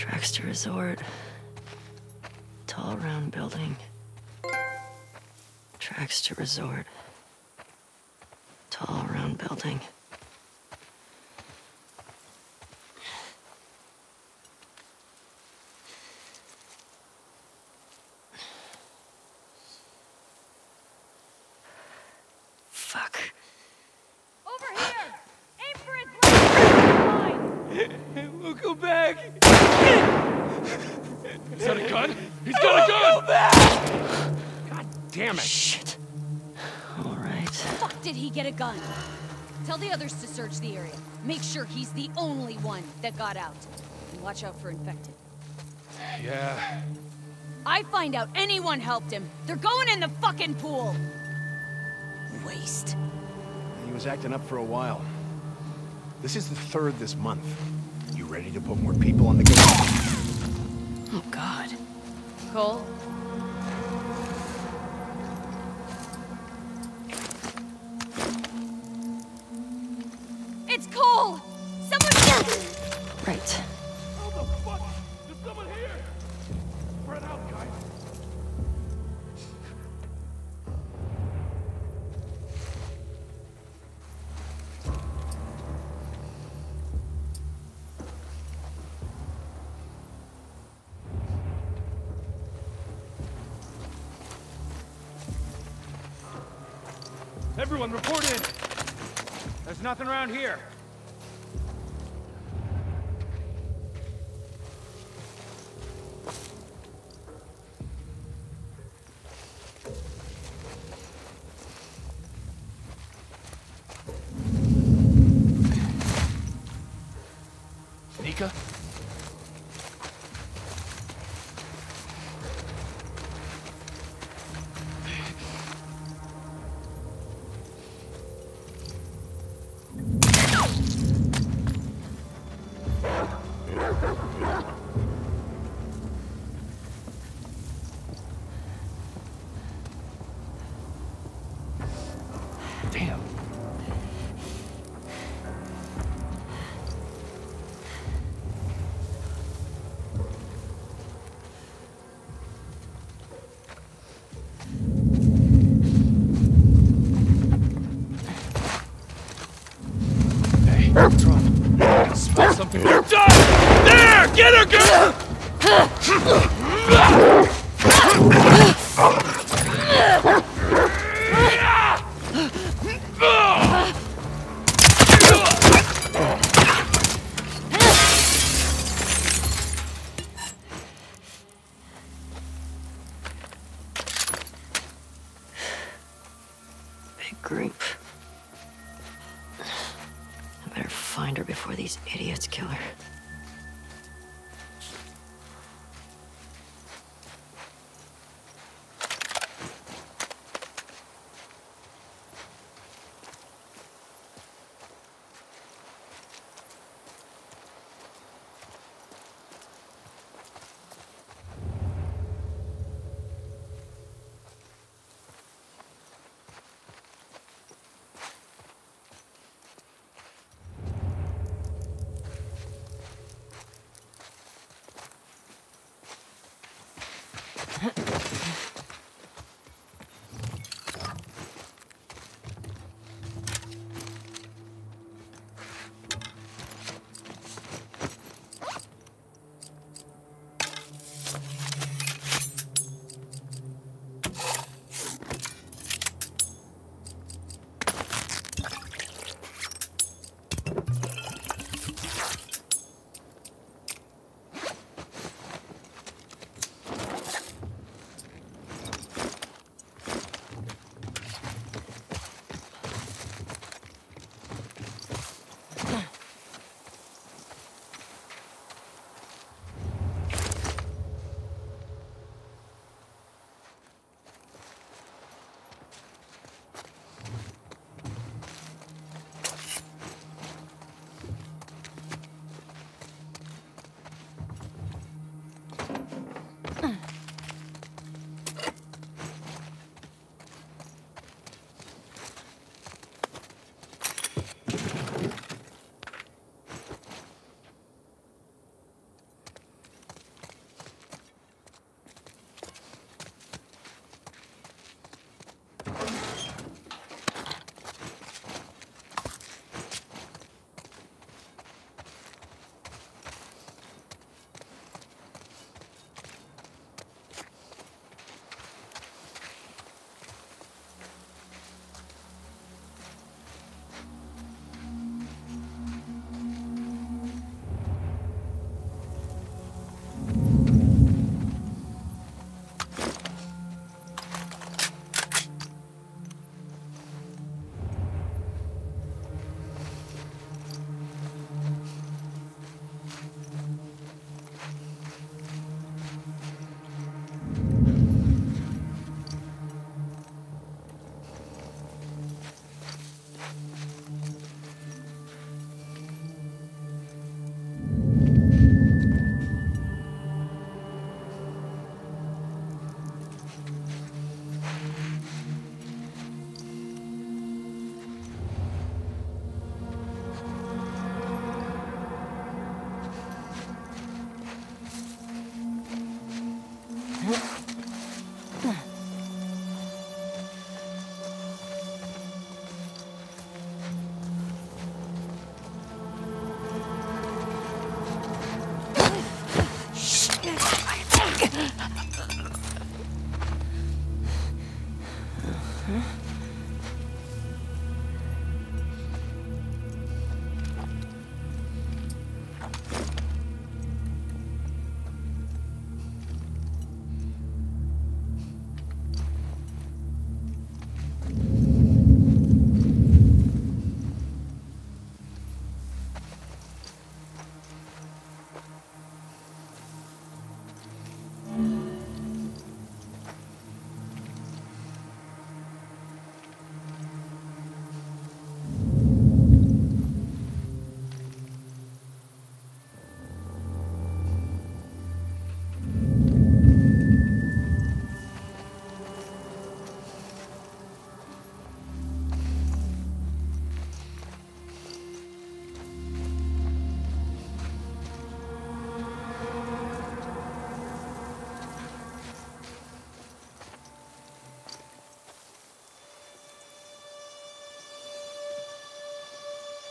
Tracks to resort. Tall round building. Tracks to resort. Tall round building. Fuck. Over here! Aim for his right line! We'll go back! Is that a gun? He's got a gun! Go back! God damn it! Shit. All right. Fuck did he get a gun? Tell the others to search the area. Make sure he's the only one that got out. And watch out for infected. Yeah. I find out anyone helped him. They're going in the fucking pool! Waste. He was acting up for a while. This is the 3rd this month. You ready to put more people on the go? Oh, God. Cole? It's Cole! Someone... Right. How the fuck? There's someone here! Spread out, guys. Everyone, report in! There's nothing around here. Nika? Damn. Hey, what's wrong? I smell something. You're done! There! Get her, girl! Big group. I better find her before these idiots kill her.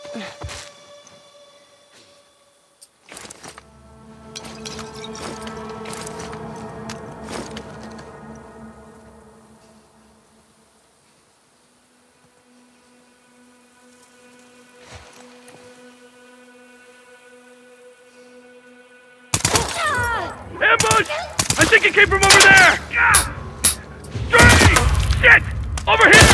Ambush! I think it came from over there! Stray! Shit! Over here!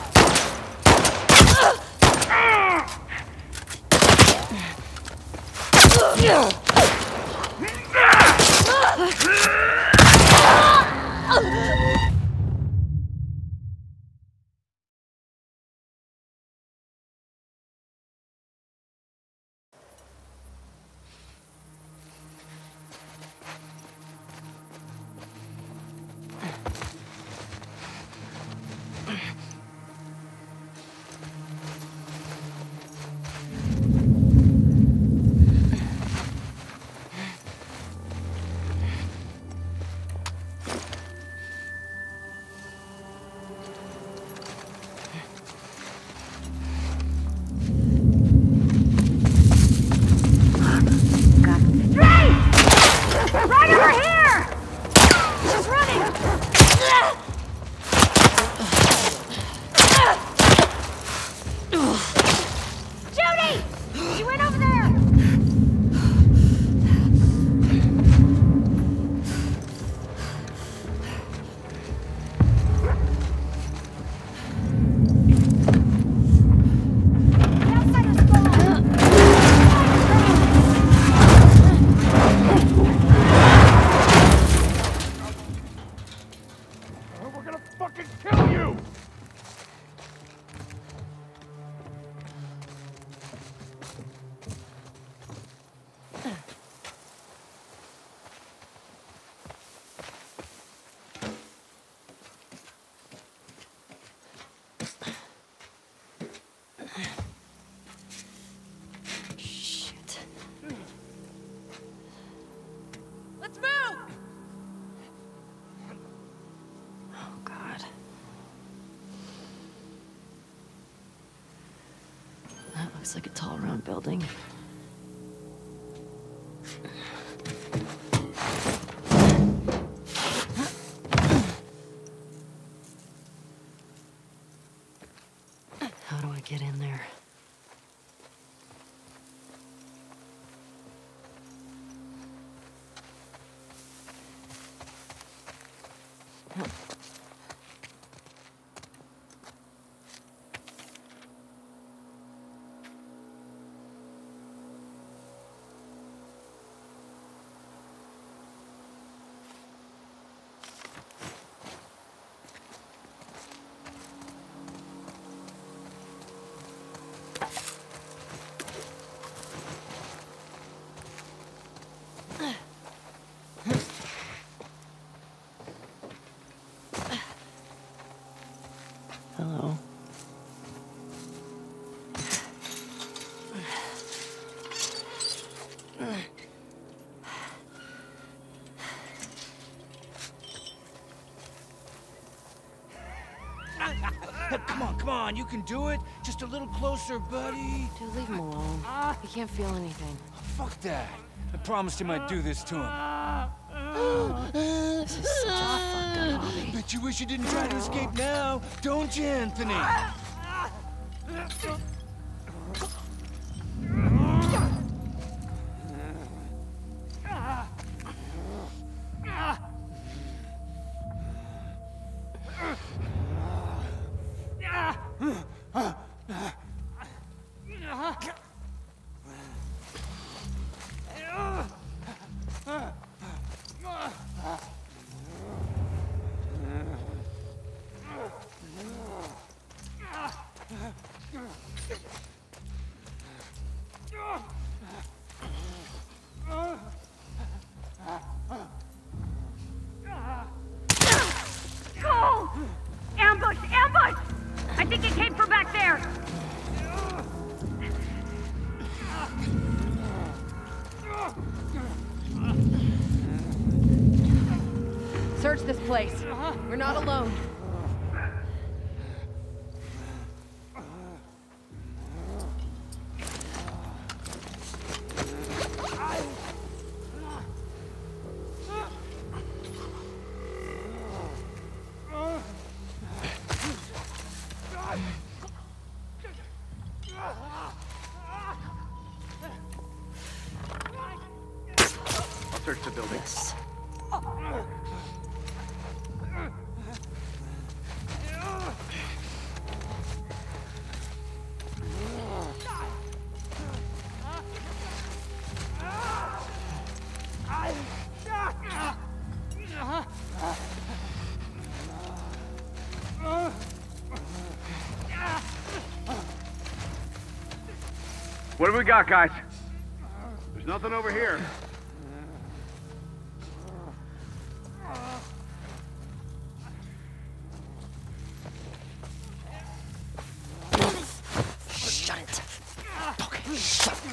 Right over here! She's running! Judy! She went over there! Fucking kill you! Shit. Let's move! Oh, God. That looks like a tall, round building. How do I get in there? Hello. Come on, you can do it. Just a little closer, buddy. Dude, leave him alone. He can't feel anything. Fuck that. I promised him I'd do this to him. This is such a fucked up hobby. Bet you wish you didn't try to escape now, don't you, Anthony? Cole! Ambush! Ambush! I think it came from back there! Search this place. We're not alone. I'll search the building. Yes. What do we got, guys? There's nothing over here. Shut it. Okay, shut it.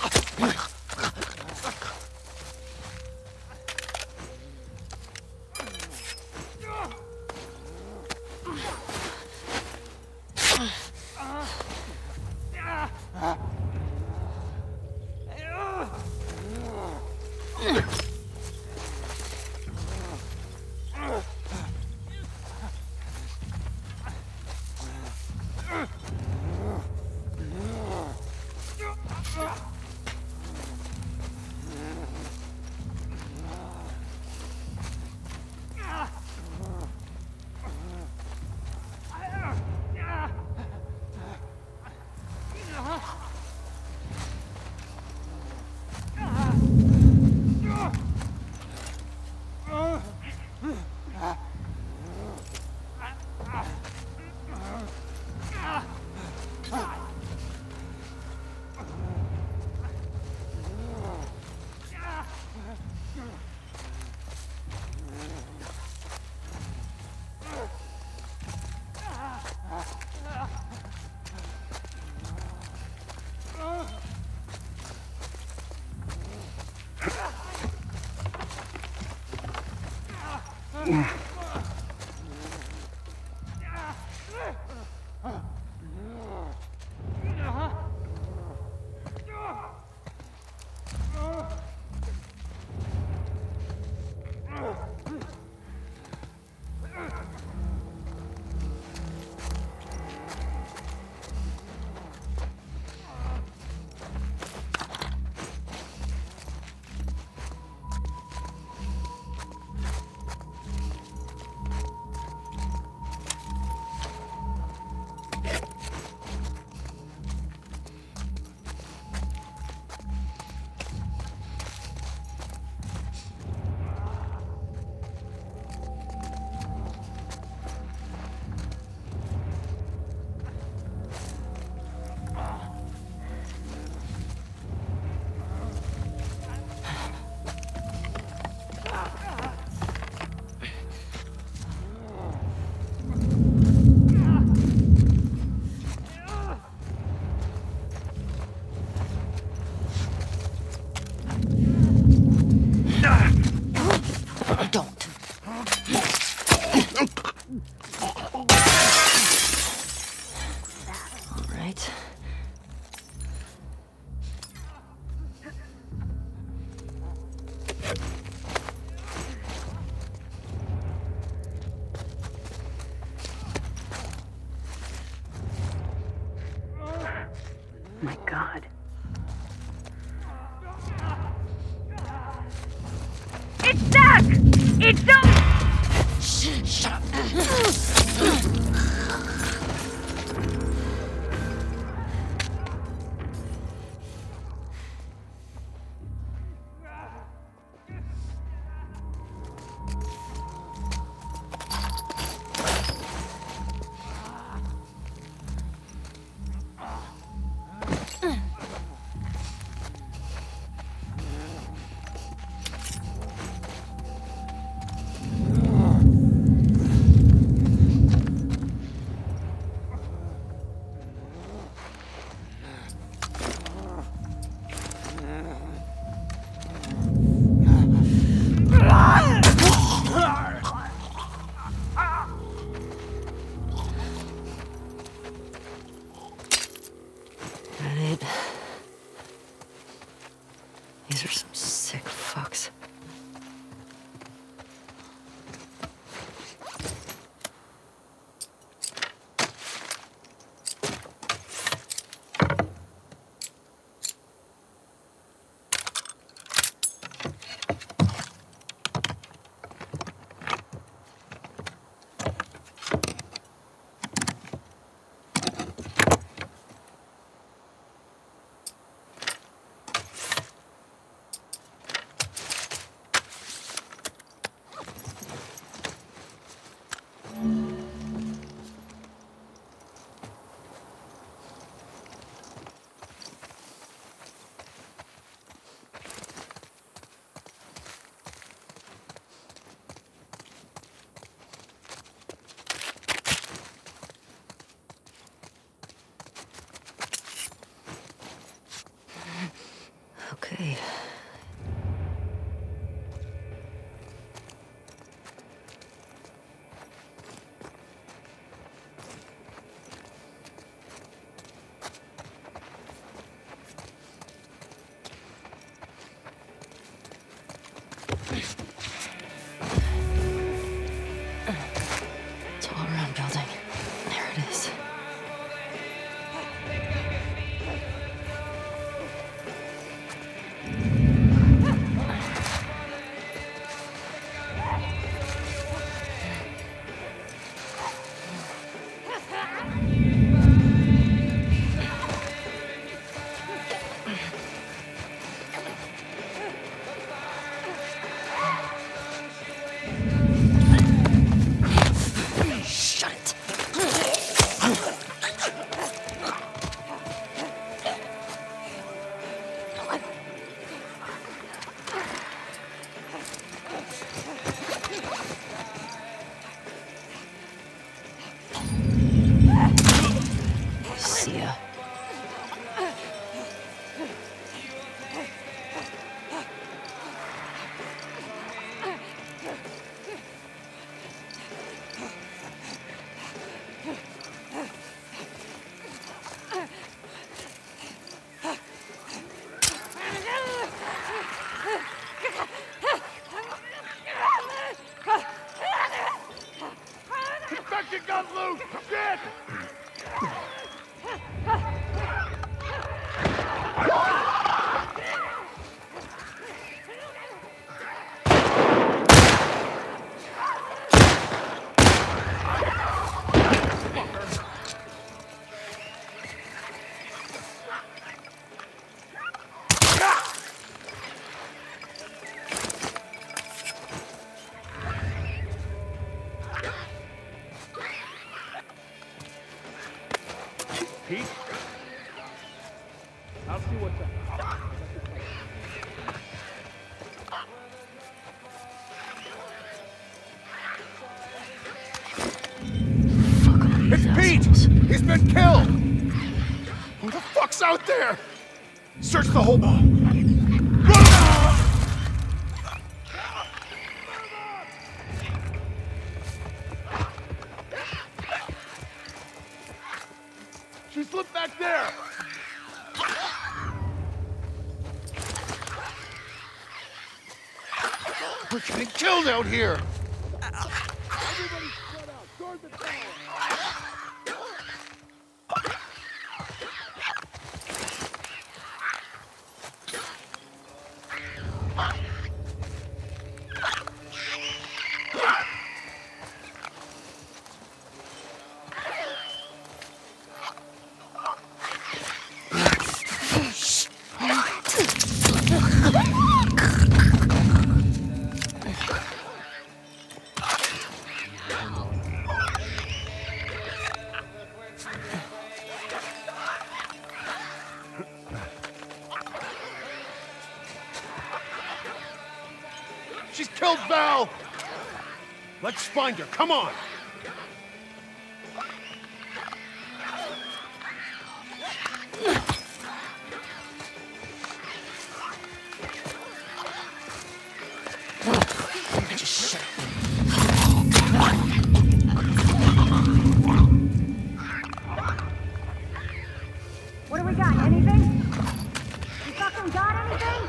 Don't. All right. My God. It's stuck! It's so... Shut up. Grenade. These are some sick fucks. Okay. Tall round building. There it is. Shut it. See ya. Infected got loose! Shit! Pete? I'll see what's up. It's Pete! He's been killed! Who the fuck's out there? Search the whole mall. She slipped back there! We're getting killed out here! Everybody spread out! Guard the tower! She's killed Val! Let's find her, come on! Just shut up. What do we got? Anything? You fucking got anything?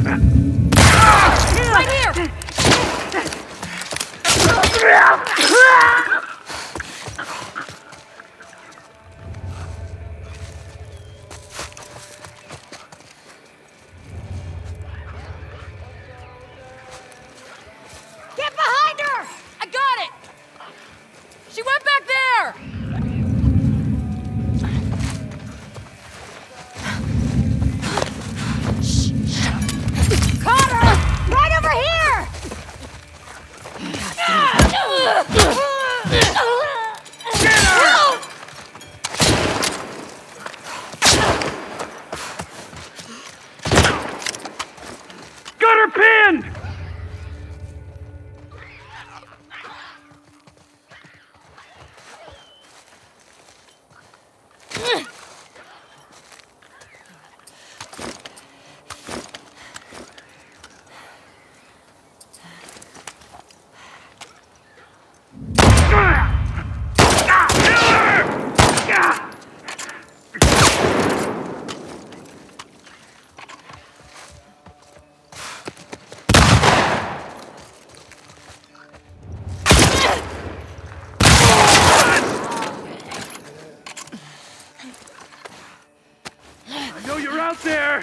Right here! Get behind her! I got it! She went back there! Caught her! Right over here! Got her pinned! I know you're out there!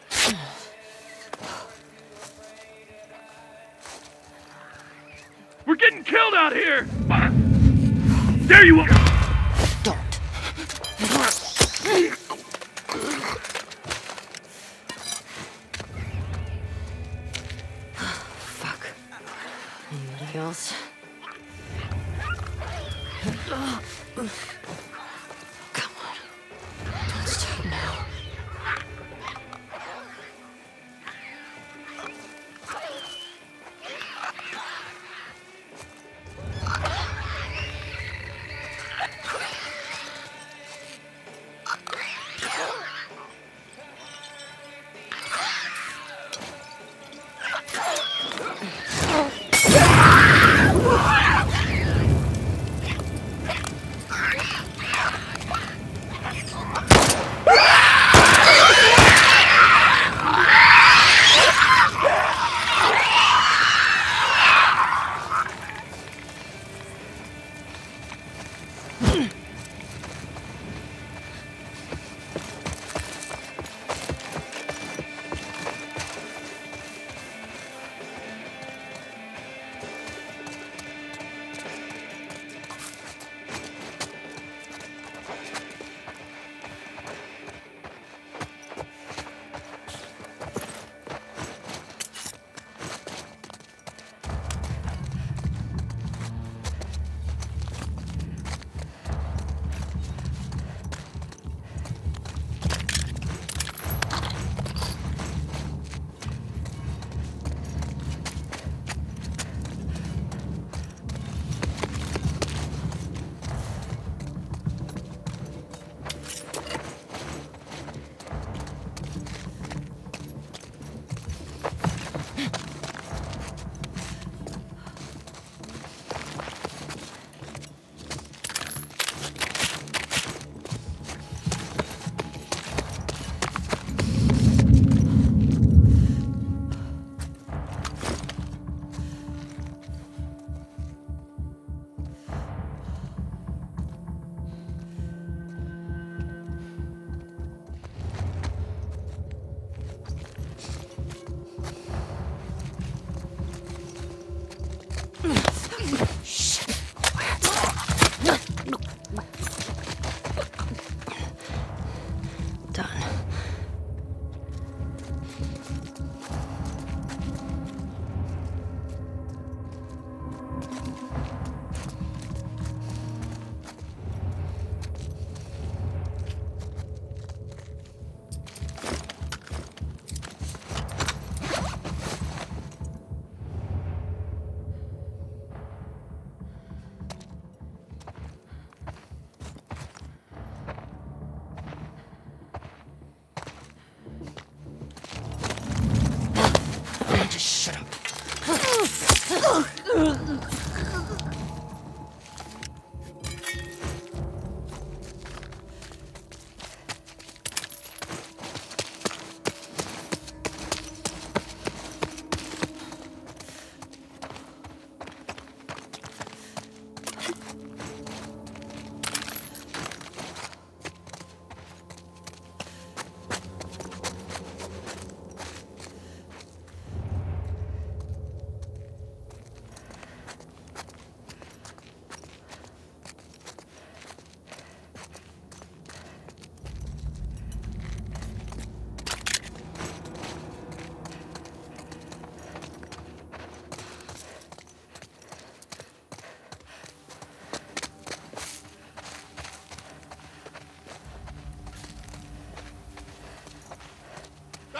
We're getting killed out here! There you are! Don't. Fuck. Anybody else? Come on. Don't stop now.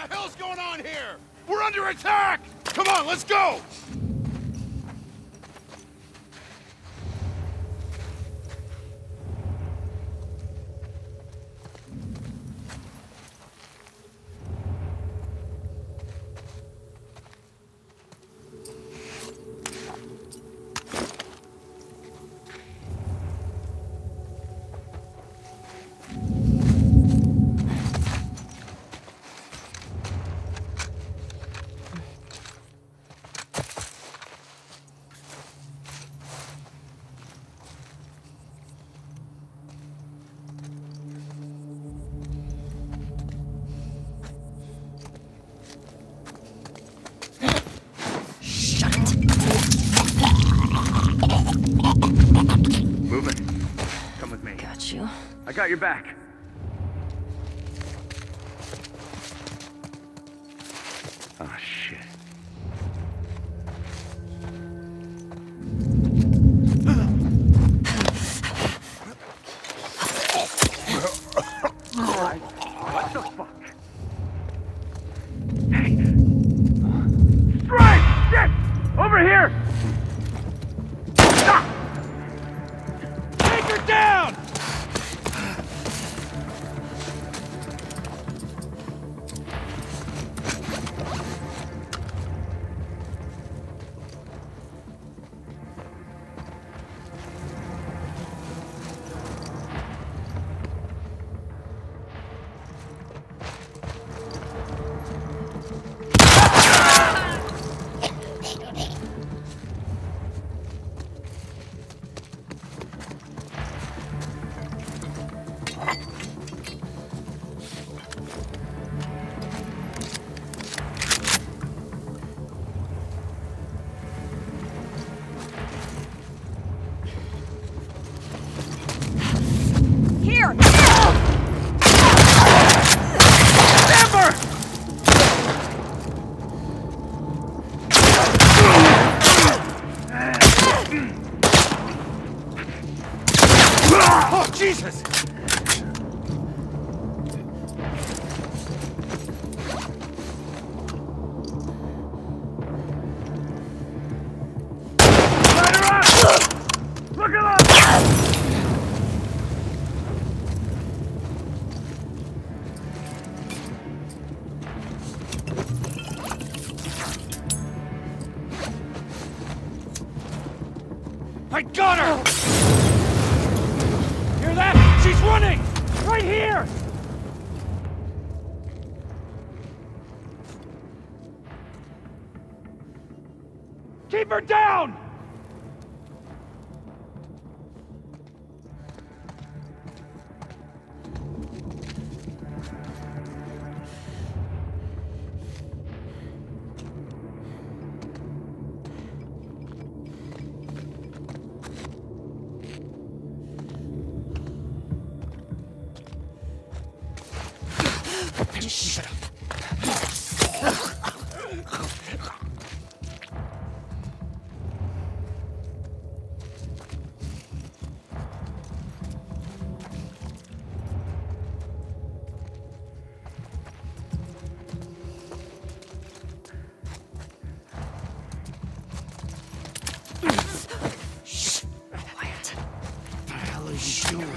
the hell's going on here? We're under attack! Come on, let's go! I got your back. Oh, shit. What the fuck? Hey! Strike! Shit! Over here! Stop! Take her down! Oh, Jesus! Light her up! Look at us! I got her! Hear that? She's running! Right here! Keep her down! Shut up. Shh. Quiet. What the hell are you doing?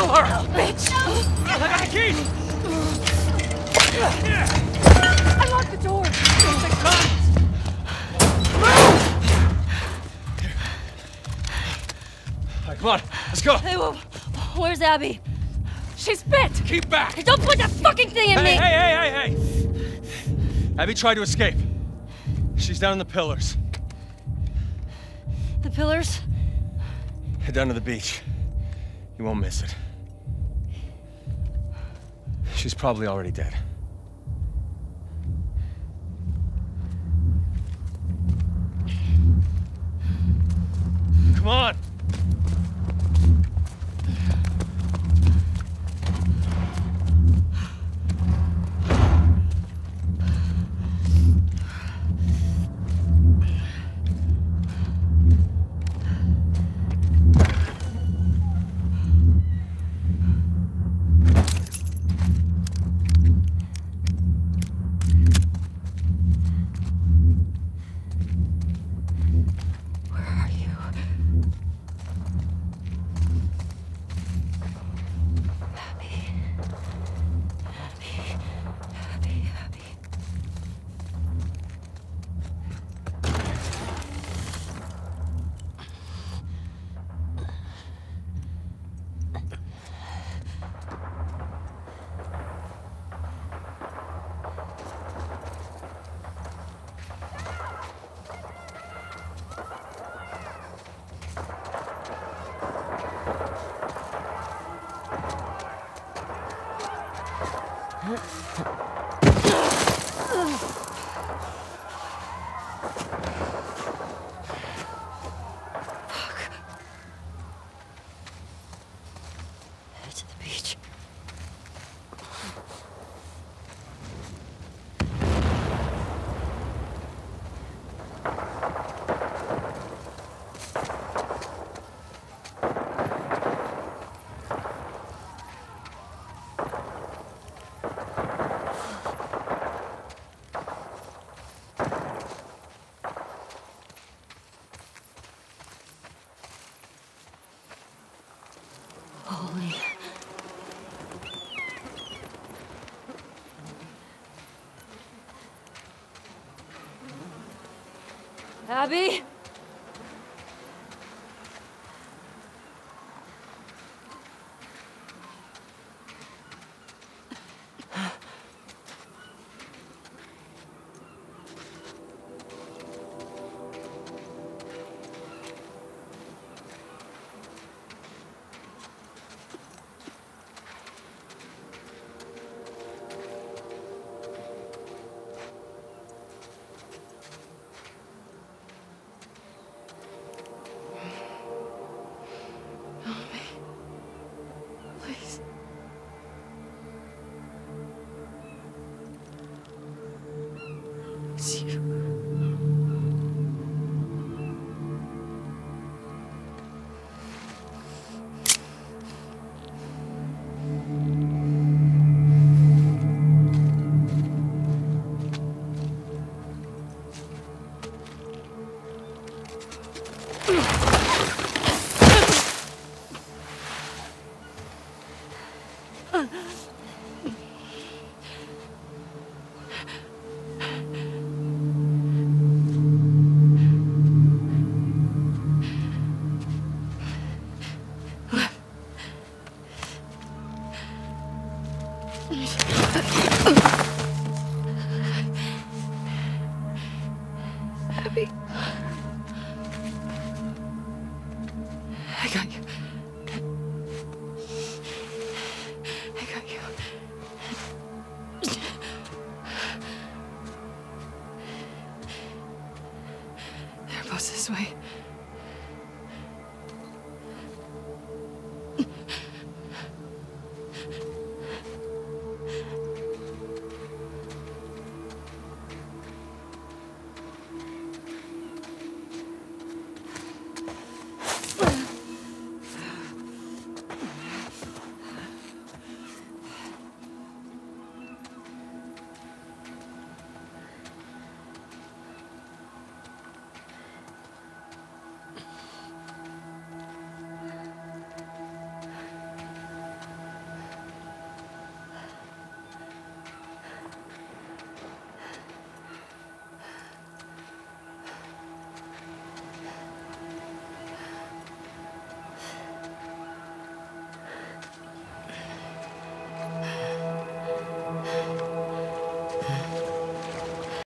All right. Bitch! I got the keys! I locked the door! Take time! All right, come on, let's go. Hey, where's Abby? She's bit! Keep back! Hey, don't put that fucking thing in me! Hey! Abby tried to escape. She's down in the pillars. The pillars? Head down to the beach. You won't miss it. She's probably already dead. Come on! Head to the beach. Holy. Abby? Please. It's you. Abby. I got you. I got you. They're both this way.